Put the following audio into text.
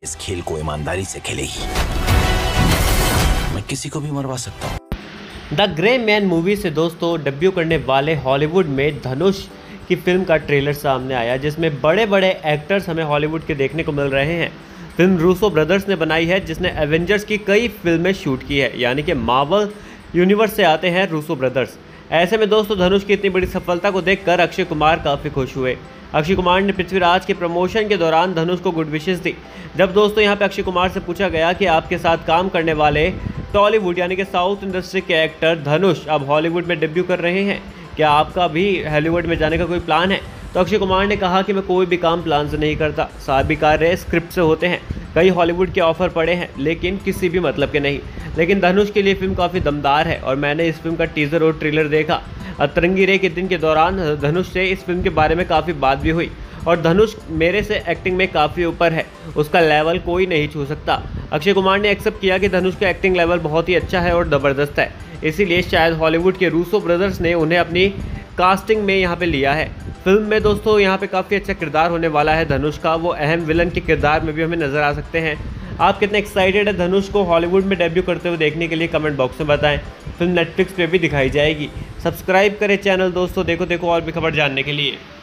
इस खेल को ईमानदारी से खेलेगी, मैं किसी को भी मरवा सकता हूँ। द ग्रे मैन मूवी से दोस्तों डेब्यू करने वाले हॉलीवुड में धनुष की फिल्म का ट्रेलर सामने आया, जिसमें बड़े बड़े एक्टर्स हमें हॉलीवुड के देखने को मिल रहे हैं। फिल्म रूसो ब्रदर्स ने बनाई है, जिसने एवेंजर्स की कई फिल्में शूट की है, यानी कि मार्वल यूनिवर्स से आते हैं रूसो ब्रदर्स। ऐसे में दोस्तों धनुष की इतनी बड़ी सफलता को देखकर अक्षय कुमार काफ़ी खुश हुए। अक्षय कुमार ने पृथ्वीराज के प्रमोशन के दौरान धनुष को गुड विशेस दी। जब दोस्तों यहाँ पे अक्षय कुमार से पूछा गया कि आपके साथ काम करने वाले टॉलीवुड यानी कि साउथ इंडस्ट्री के एक्टर धनुष अब हॉलीवुड में डेब्यू कर रहे हैं, क्या आपका भी हॉलीवुड में जाने का कोई प्लान है, तो अक्षय कुमार ने कहा कि मैं कोई भी काम प्लान से नहीं करता, सारे कार्य स्क्रिप्ट से होते हैं। कई हॉलीवुड के ऑफर पड़े हैं लेकिन किसी भी मतलब के नहीं। लेकिन धनुष के लिए फिल्म काफ़ी दमदार है और मैंने इस फिल्म का टीज़र और ट्रेलर देखा। अतरंगी रे के दिन के दौरान धनुष से इस फिल्म के बारे में काफ़ी बात भी हुई और धनुष मेरे से एक्टिंग में काफ़ी ऊपर है, उसका लेवल कोई नहीं छू सकता। अक्षय कुमार ने एक्सेप्ट किया कि धनुष का एक्टिंग लेवल बहुत ही अच्छा है और ज़बरदस्त है, इसीलिए शायद हॉलीवुड के रूसो ब्रदर्स ने उन्हें अपनी कास्टिंग में यहाँ पे लिया है। फिल्म में दोस्तों यहाँ पे काफ़ी अच्छा किरदार होने वाला है धनुष का, वो अहम विलन के किरदार में भी हमें नज़र आ सकते हैं। आप कितने एक्साइटेड है धनुष को हॉलीवुड में डेब्यू करते हुए देखने के लिए कमेंट बॉक्स में बताएं। फिल्म नेटफ्लिक्स पे भी दिखाई जाएगी। सब्सक्राइब करें चैनल दोस्तों, देखो और भी खबर जानने के लिए।